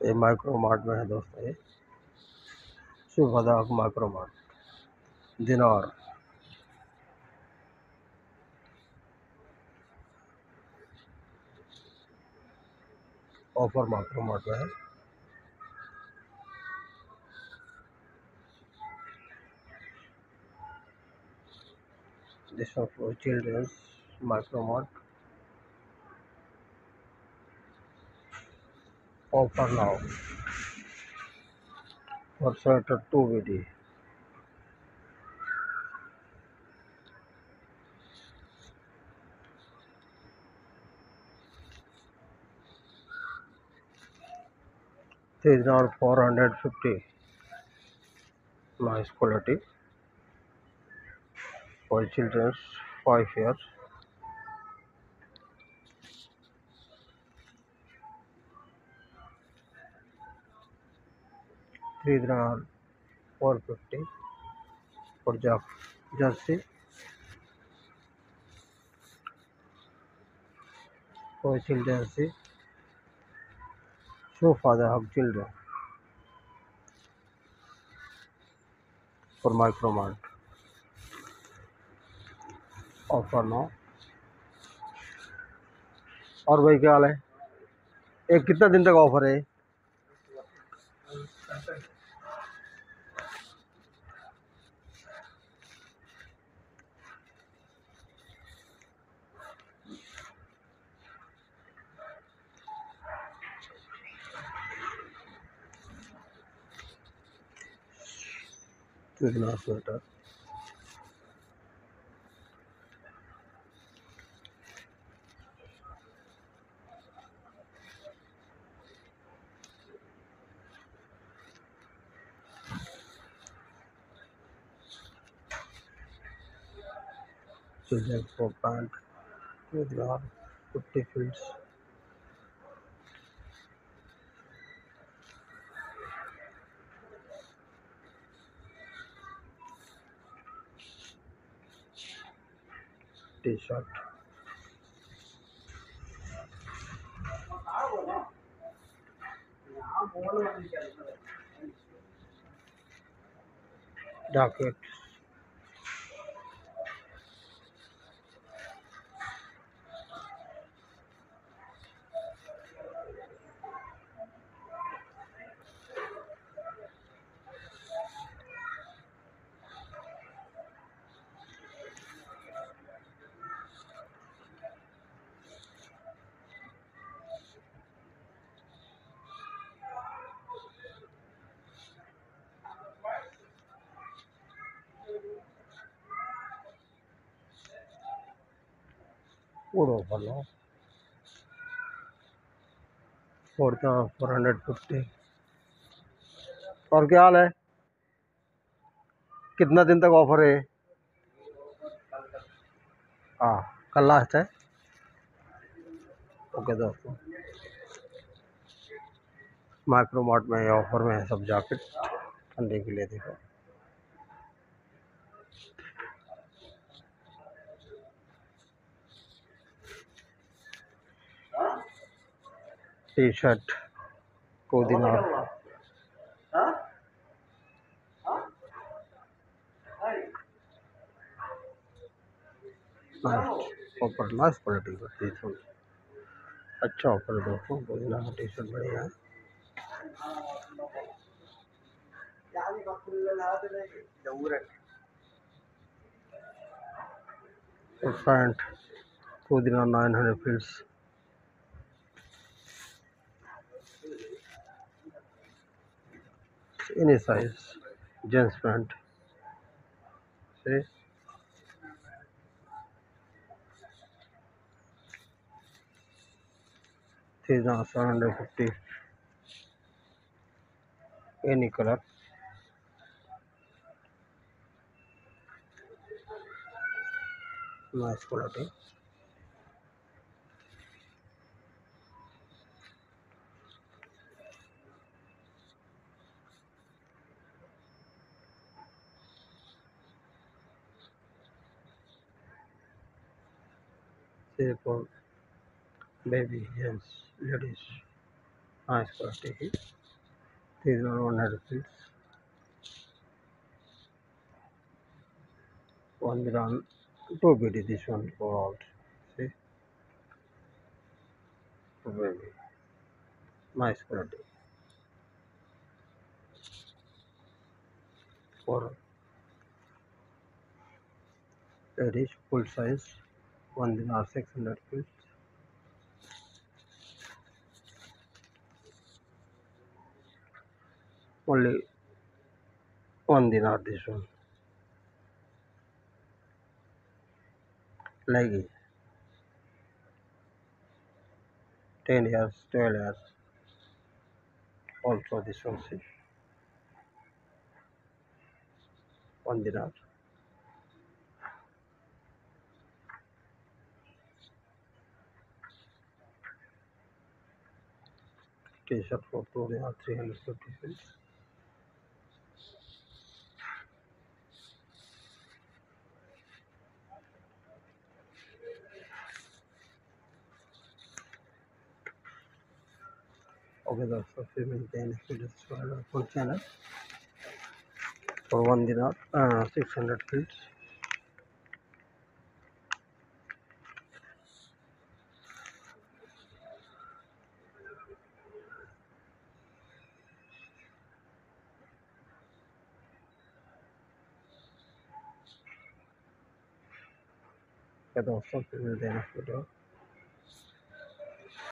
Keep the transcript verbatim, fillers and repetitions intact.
ये micro mart में है दोस्तों, ये शुभ micro mart dinar. Offer micro mart में है। This for childrens micro mart offer now for sweater two VD. These are four hundred fifty. Nice quality for children five years. These are four fifty for jersey for children. So for the hug children for micro mart offer no. और भाई क्या हाल है? एक कितना दिन तक offer है? कितना स्वेटर children for pant कितना fifty fields टी-शर्ट जैकेट पूरा ऑफर लो फोर फोर हंड्रेड फिफ्टी। और क्या हाल है? कितना दिन तक ऑफर है? हाँ कल लास्ट है। ओके दोस्तों, माइक्रो मार्ट में ऑफर में है सब जैकेट ठंडे के लिए। देखो टी शर्ट को दिनार ऑफर लास्ट क्वालिटी का टी शर्ट अच्छा ऑफर है दोस्तों। को दिनार का टी शर्ट बढ़िया है। और पैंट को dinar nine hundred fils any size gents pant से थ्री हजार seven hundred fifty any colour. Nice quality for baby, gents, ladies nice quality. These are one hundred rupees. One gram, two B D this one for all. See, very nice quality. For ladies, full size, one dinar six hundred rupees. Only one dinar this one. Leggy, ten years, twelve years. Also this one, see, one dinar. T-shirt for two dinar, three hundred fifty rupees. Okay, that's the female then if you subscribe our full channel for one dinar, uh, six hundred feet. Okay, that's the female then if you do.